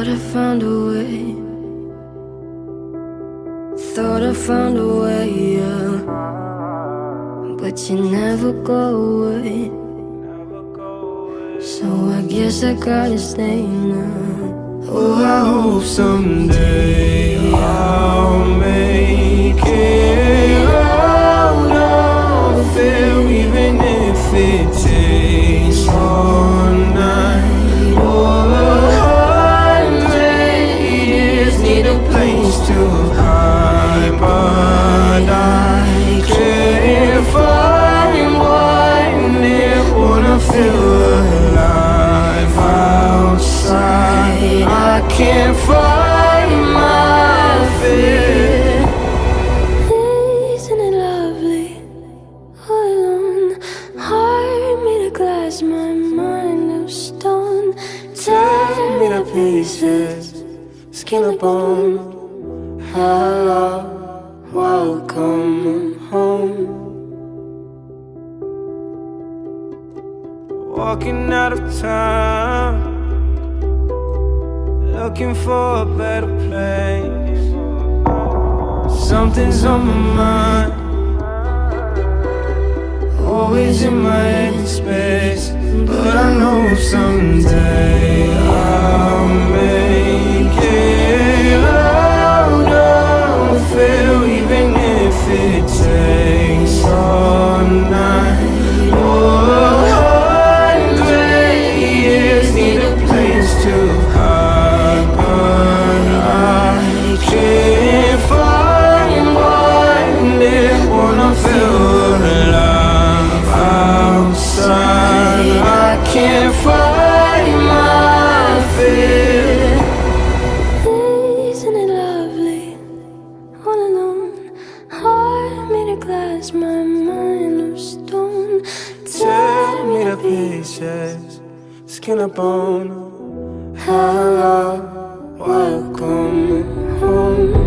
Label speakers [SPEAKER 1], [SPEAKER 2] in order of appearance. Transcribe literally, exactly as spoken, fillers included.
[SPEAKER 1] I found a way. Thought I found a way, yeah. But you never go away. So I guess I gotta stay now.
[SPEAKER 2] Oh, I hope someday I'll make it out of there, even if it takes all night or a hundred years. Need a place to hide, but I can't find one. It wanna feel alive outside. I can't find my fear.
[SPEAKER 1] Isn't it lovely? All alone, heart made of glass, my mind of stone.
[SPEAKER 2] Tear me to pieces, skin and bone. Hello, welcome home. Walking out of town, looking for a better place. Something's on my mind, always in my head space. But I know someday I'll make it out of here, even if it takes all night or a hundred years. Need a place to hide, but I can't find one. They wanna feel alive outside. I can't find my fear.
[SPEAKER 1] Isn't it lovely? All alone, heart made of glass, my mind of stone.
[SPEAKER 2] Tear me to pieces, skin and bone. Hello, welcome home.